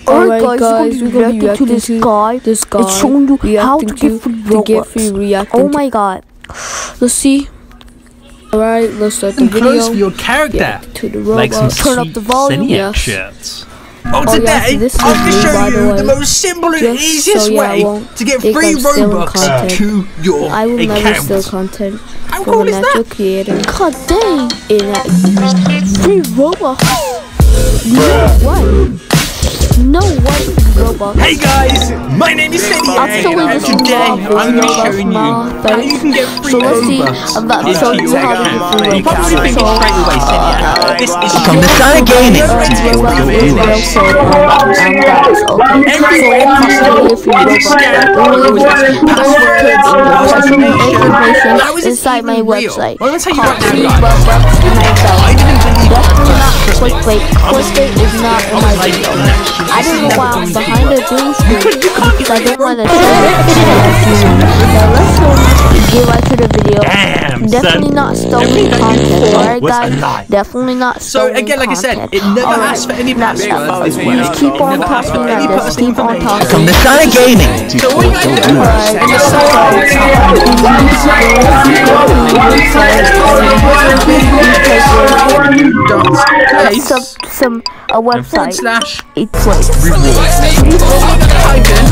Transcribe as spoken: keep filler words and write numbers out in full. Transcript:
Alright Alright guys, we're gonna be reacting to this guy. This guy. It's showing you how to get free to get Robux. free reacting. Oh my god. Let's see. Alright, let's start the video. Clothes for your character. Yeah, to the Like some Robux. Turn up the volume. Seniac Yes. shirts. Oh, Oh, yeah, today so this is I'm going to me, show by the you way. the most simple and Just easiest so, yeah, I way won't to get think free I'm stealing Robux content. to your I will account. never steal content How from cool a is natural that? creator. God dang. In a Free Robux. No way. No way free Robux. Hey guys, my name is Seniac, Actually, and this is today not I'm going to be Robux, showing you my how you can get free So let's see. Robux I'm about to into show you your how to account. get free You're probably Robux. thinking So, straight away, Seniac, this is From the side of gaming to get Robux free is real Robux. cool. Um, guys, okay. So Every let me show you possible free Robux. scam Only was one password personal or personal information. information How is this inside my even real? website. Well, I'm gonna tell you Called right free now, guys. Robux in my I account. didn't believe Definitely it. not Trust me. clickbait. Clickbait is not in my like, video. nah, I don't know why I'm behind the green screen You can't because I get don't want to Robux. show you. Now let's go get right to the video. Damn, Definitely son. not stolen Everything that you content, thought alright was a guys? lie. Definitely not So stolen again, like I said, content. it never Alright, asks for any now passwords stop. as well. Just keep It on never asks for talking any like this. personal Keep on information. talking. From the side of gaming to So all you gotta do Alright, is let's go some some a forward website. slash It's place. rewards. Type in